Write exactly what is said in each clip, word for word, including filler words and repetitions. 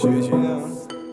shit, you know.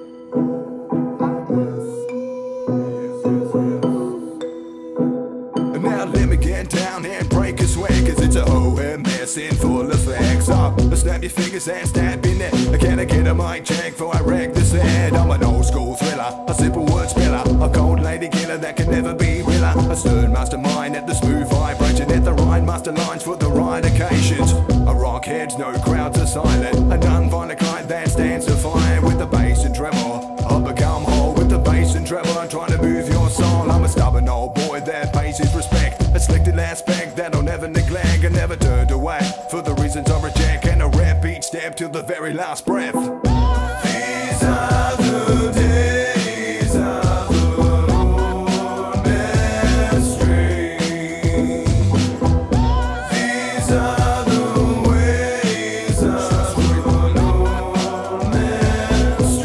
Now let me get down and break a sweat, cause it's a O M S in full effect. So snap your fingers and stab your neck. Can I get a mic check before I wreck this head? I'm an old school thriller, a simple word spiller, a cold lady killer that can never be realer, a stern mastermind at the smooth vibration, at the right master lines for the right occasions. A rock heads, no crowds are silent, a non-violent client that stands to fire with the bass and treble. I'll become whole with the bass and treble. I'm trying to move your soul. I'm a stubborn old boy that pays his respect, a selected aspect that I'll never neglect and never turned away for the reasons I reject, and I rap each step till the very last breath. These are the days of the O M S dream. These are the ways of the O M S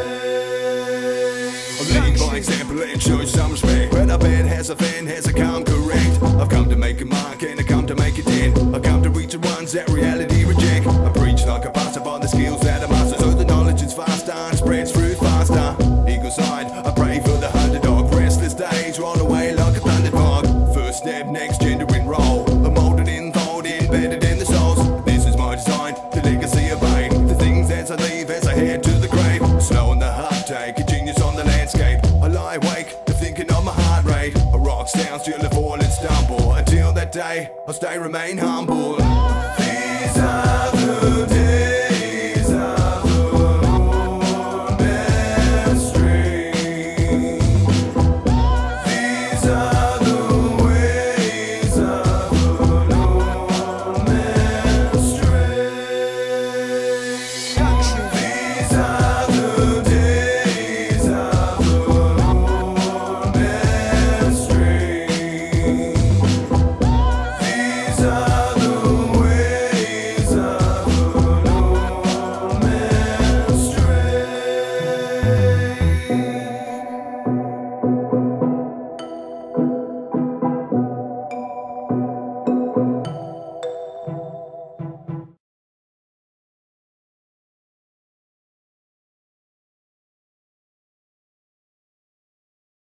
dream. Lead by example and show some respect. But I bet has a fan, has a come correct. I've come to make a mark and I come to make it in. I come to reach the ones that reality reject. I preach like a pastor by the skills that I master, so the knowledge is faster and spreads through faster. Eagle side, I pray for the underdog. Restless days roll away like a thunder fog. First step, next gender enroll. I'm molded in, fold embedded in the souls. This is my design, the legacy of pain. The things as I leave as I head to the grave. Slow on the heart take, a genius on the landscape. I lie awake, thinking of my heart rate. A rock sounds till I fall and stumble. Until that day, I'll stay, remain humble. These are the days.